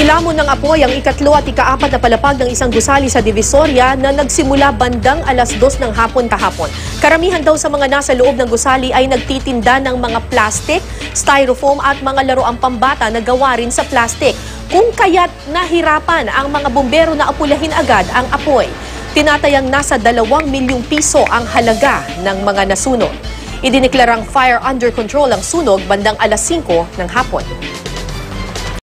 Nilamon ng apoy ang ika-3 at ika-4 na palapag ng isang gusali sa Divisoria na nagsimula bandang alas 2 ng hapon kahapon. Karamihan daw sa mga nasa loob ng gusali ay nagtitinda ng mga plastic, styrofoam at mga laruang pambata na gawa rin sa plastic. Kung kaya't nahirapan ang mga bumbero na apulahin agad ang apoy. Tinatayang nasa 2 milyong piso ang halaga ng mga nasunog. Idineklarang fire under control ang sunog bandang alas 5 ng hapon.